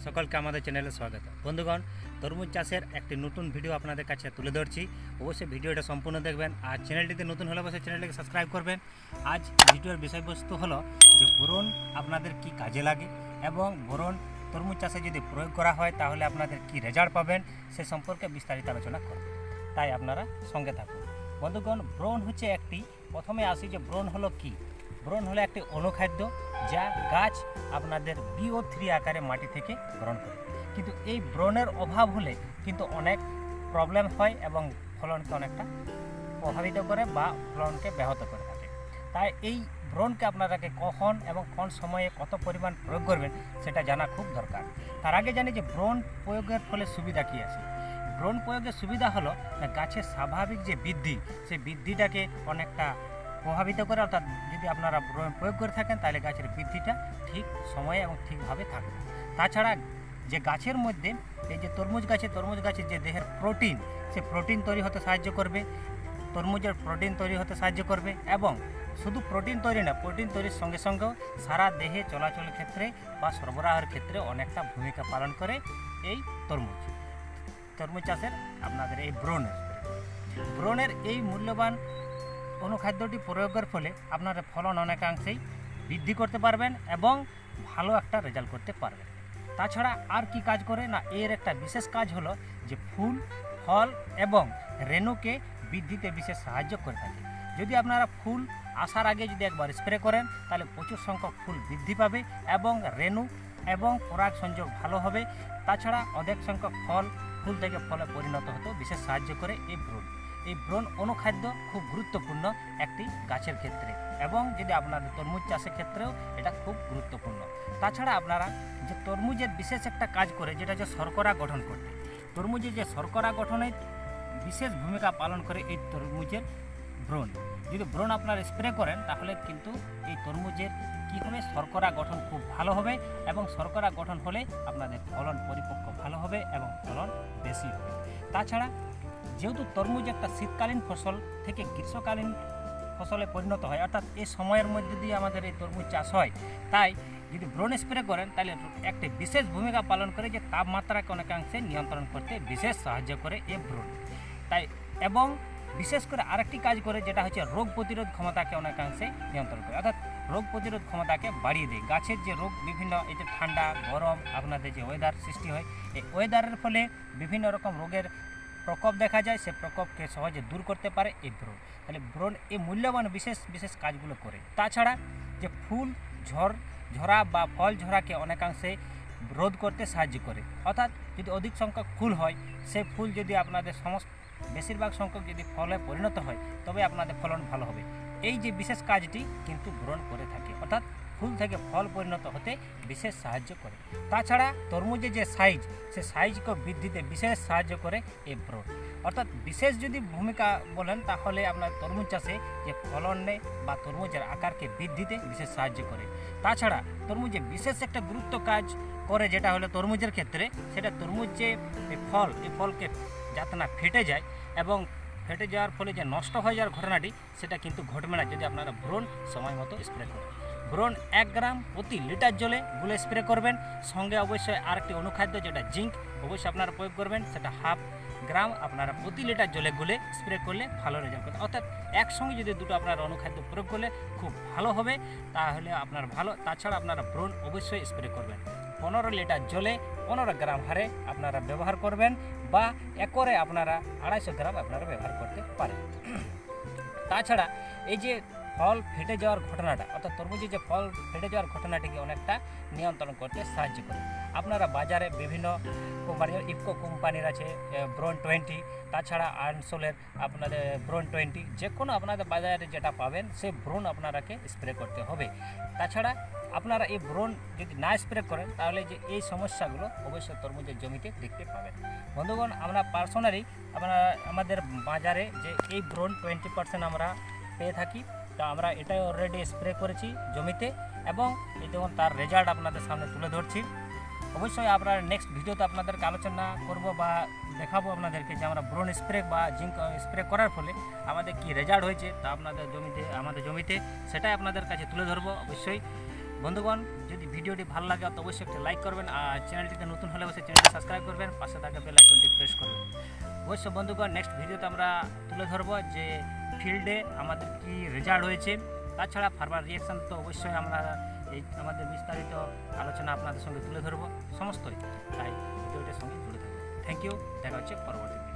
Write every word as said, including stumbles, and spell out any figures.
সকলকে আমাদের চ্যানেলে স্বাগত। বন্ধুগণ, তরমুজ চাষের একটি নতুন ভিডিও আপনাদের কাছে তুলে ধরছি। অবশ্যই ভিডিওটা সম্পূর্ণ দেখবেন। আর চ্যানেলটিতে নতুন হলে অবশ্যই চ্যানেলটিকে সাবস্ক্রাইব করবেন। আজ ভিডিওর বিষয়বস্তু হলো যে বোরন আপনাদের কি কাজে লাগে এবং বোরন তরমুজ চাষে যদি প্রয়োগ করা হয় তাহলে আপনাদের কি রেজাল্ট পাবেন সে সম্পর্কে বিস্তারিত আলোচনা করব। তাই আপনারা সঙ্গে থাকুন। বন্ধুগণ, বোরন হচ্ছে একটি, প্রথমে আসি যে বোরন হলো কি। বোরন হলো একটি অনুখাদ্য যা গাছ আপনাদের বিও থ্রি আকারে মাটি থেকে গ্রহণ করে। কিন্তু এই বোরনের অভাব হলে কিন্তু অনেক প্রবলেম হয় এবং ফলনকে অনেকটা প্রভাবিত করে বা ফলনকে ব্যাহত করে থাকে। তাই এই বোরনকে আপনারাকে কখন এবং কোন সময়ে কত পরিমাণ প্রয়োগ করবেন সেটা জানা খুব দরকার। তার আগে জানি যে বোরন প্রয়োগের ফলে সুবিধা কী আছে। বোরন প্রয়োগের সুবিধা হলো গাছের স্বাভাবিক যে বৃদ্ধি, সেই বৃদ্ধিটাকে অনেকটা প্রভাবিত করে। অর্থাৎ যদি আপনারা বোরন প্রয়োগ করে থাকেন তাহলে গাছের বৃদ্ধিটা ঠিক সময়ে এবং ঠিকভাবে থাকবে। তাছাড়া যে গাছের মধ্যে এই যে তরমুজ গাছে তরমুজ গাছের যে দেহের প্রোটিন, সে প্রোটিন তৈরি হতে সাহায্য করবে। তরমুজের প্রোটিন তৈরি হতে সাহায্য করবে এবং শুধু প্রোটিন তৈরি না, প্রোটিন তৈরির সঙ্গে সঙ্গেও সারা দেহে চলাচলের ক্ষেত্রে বা সরবরাহের ক্ষেত্রে অনেকটা ভূমিকা পালন করে এই তরমুজ তরমুজ চাষের আপনাদের এই বোরনের বোরনের এই মূল্যবান অনুখাদ্যটি প্রয়োগের ফলে আপনারা ফলন অনেকাংশেই বৃদ্ধি করতে পারবেন এবং ভালো একটা রেজাল্ট করতে পারবেন। তাছাড়া আর কি কাজ করে না, এর একটা বিশেষ কাজ হলো যে ফুল, ফল এবং রেণুকে বৃদ্ধিতে বিশেষ সাহায্য করে থাকে। যদি আপনারা ফুল আসার আগে যদি একবার স্প্রে করেন তাহলে প্রচুর সংখ্যক ফুল বৃদ্ধি পাবে এবং রেণু এবং পরাগ সংযোগ ভালো হবে। তাছাড়া অধিক সংখ্যক ফল ফুল থেকে ফলে পরিণত হতেও বিশেষ সাহায্য করে এই বোরন। এই বোরন অনুখাদ্য খুব গুরুত্বপূর্ণ একটি গাছের ক্ষেত্রে এবং যদি আপনাদের তরমুজ চাষের ক্ষেত্রেও এটা খুব গুরুত্বপূর্ণ। তাছাড়া আপনারা যে তরমুজের বিশেষ একটা কাজ করে যেটা হচ্ছে শর্করা গঠন করতে। তরমুজের যে শর্করা গঠনে বিশেষ ভূমিকা পালন করে এই তরমুজের বোরন। যদি বোরন আপনারা স্প্রে করেন তাহলে কিন্তু এই তরমুজের কী হবে, শর্করা গঠন খুব ভালো হবে এবং শর্করা গঠন হলে আপনাদের ফলন পরিপক্ক ভালো হবে এবং ফলন বেশি হবে। তাছাড়া যেহেতু তরমুজ একটা শীতকালীন ফসল থেকে গ্রীষ্মকালীন ফসলে পরিণত হয়, অর্থাৎ এই সময়ের মধ্যে দিয়ে আমাদের এই তরমুজ চাষ হয়, তাই যদি বোরন স্প্রে করেন তাহলে একটি বিশেষ ভূমিকা পালন করে যে তাপমাত্রাকে অনেকাংশে নিয়ন্ত্রণ করতে বিশেষ সাহায্য করে এই বোরন। তাই এবং বিশেষ করে আরেকটি কাজ করে যেটা হচ্ছে রোগ প্রতিরোধ ক্ষমতাকে অনেকাংশে নিয়ন্ত্রণ করে, অর্থাৎ রোগ প্রতিরোধ ক্ষমতাকে বাড়িয়ে দেয়। গাছের যে রোগ বিভিন্ন এই যে ঠান্ডা গরম আপনাদের যে ওয়েদার সৃষ্টি হয়, এই ওয়েদারের ফলে বিভিন্ন রকম রোগের প্রকোপ দেখা যায়, সে প্রকোপকে সহজে দূর করতে পারে এই বোরন। তাহলে বোরন এই মূল্যবান বিশেষ বিশেষ কাজগুলো করে। তাছাড়া যে ফুল ঝড় ঝরা বা ফল ঝরাকে অনেকাংশে রোধ করতে সাহায্য করে। অর্থাৎ যদি অধিক সংখ্যক ফুল হয়, সেই ফুল যদি আপনাদের সমস্ত বেশিরভাগ সংখ্যক যদি ফলে পরিণত হয় তবে আপনাদের ফলন ভালো হবে। এই যে বিশেষ কাজটি কিন্তু বোরন করে থাকে, অর্থাৎ ফুল থেকে ফল পরিণত হতে বিশেষ সাহায্য করে। তাছাড়া তরমুজের যে সাইজ, সে সাইজকে বৃদ্ধিতে বিশেষ সাহায্য করে এই বোরন। অর্থাৎ বিশেষ যদি ভূমিকা বলেন তাহলে আপনার তরমুজ চাষে যে ফলনে বা তরমুজের আকারকে বৃদ্ধিতে বিশেষ সাহায্য করে। তাছাড়া তরমুজে বিশেষ একটা গুরুত্ব কাজ করে যেটা হলো তরমুজের ক্ষেত্রে, সেটা তরমুজ যে ফল, এই ফলকে যাতে না ফেটে যায় এবং ফেটে যাওয়ার ফলে যে নষ্ট হয়ে যাওয়ার ঘটনাটি সেটা কিন্তু ঘটবে না যদি আপনারা বোরন সময় মতো স্প্রে করেন। বোরন এক গ্রাম প্রতি লিটার জলে গুলে স্প্রে করবেন। সঙ্গে অবশ্যই আরেকটি অনুখাদ্য যেটা জিঙ্ক অবশ্যই আপনারা প্রয়োগ করবেন, সেটা হাফ গ্রাম আপনারা প্রতি লিটার জলে গুলে স্প্রে করলে ভালো রেজাল্ট করবে। অর্থাৎ একসঙ্গে যদি দুটো আপনারা অনুখাদ্য প্রয়োগ করলে খুব ভালো হবে, তাহলে আপনার ভালো। তাছাড়া আপনারা বোরন অবশ্যই স্প্রে করবেন। পনেরো লিটার জলে পনেরো গ্রাম হারে আপনারা ব্যবহার করবেন বা একরে আপনারা আড়াইশো গ্রাম আপনারা ব্যবহার করতে পারেন। তাছাড়া এই যে ফল ফেটে যাওয়ার ঘটনাটা, অর্থাৎ তরমুজের যে ফল ফেটে যাওয়ার ঘটনাটিকে অনেকটা নিয়ন্ত্রণ করতে সাহায্য করে। আপনারা বাজারে বিভিন্ন কোম্পানির ইফকো কোম্পানির আছে বোরন টোয়েন্টি, তাছাড়া আনসোলের আপনাদের বোরন টোয়েন্টি, যে কোনো আপনাদের বাজারে যেটা পাবেন সেই বোরন আপনারাকে স্প্রে করতে হবে। তাছাড়া আপনারা এই বোরন যদি না স্প্রে করেন তাহলে যে এই সমস্যাগুলো অবশ্যই তরমুজের জমিতে দেখতে পাবেন। বন্ধুগণ, আমরা পার্সোনালি আমরা আমাদের বাজারে যে এই বোরন টোয়েন্টি পার্সেন্ট আমরা পেয়ে থাকি, তা আমরা এটাই অলরেডি স্প্রে করেছি জমিতে এবং এই দেখুন তার রেজাল্ট আপনাদের সামনে তুলে ধরছি। অবশ্যই আপনার নেক্সট ভিডিওতে আপনাদেরকে আলোচনা করব বা দেখাবো আপনাদেরকে যে আমরা বোরন স্প্রে বা জিঙ্ক স্প্রে করার ফলে আমাদের কি রেজাল্ট হয়েছে তা আপনাদের জমিতে আমাদের জমিতে সেটাই আপনাদের কাছে তুলে ধরবো অবশ্যই। বন্ধুগণ, যদি ভিডিওটি ভালো লাগে তো অবশ্যই একটা লাইক করবেন, আর চ্যানেলটিতে নতুন হলে অবশ্যই চ্যানেলটি সাবস্ক্রাইব করবেন, পাশে থাকা বেল আইকনটি প্রেস করবেন। অবশ্য বন্ধুগণ নেক্সট ভিডিওতে আমরা তুলে ধরবো যে ফিল্ডে আমাদের কি রেজাল্ট হয়েছে, তাছাড়া ফার্মার রিয়াকশান তো অবশ্যই আমরা এই আমাদের বিস্তারিত আলোচনা আপনাদের সঙ্গে তুলে ধরবো সমস্তই, তাই ভিডিওটির সঙ্গে জুড়ে থাকবো। থ্যাংক ইউ, দেখা হচ্ছে পরবর্তী।